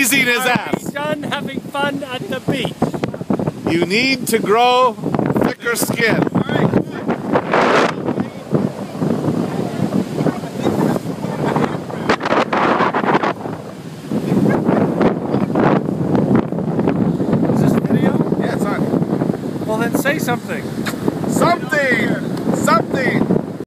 freezing his ass. Are we done having fun at the beach? You need to grow thicker skin. Is this video? Yeah, it's on. Well then say something. Something!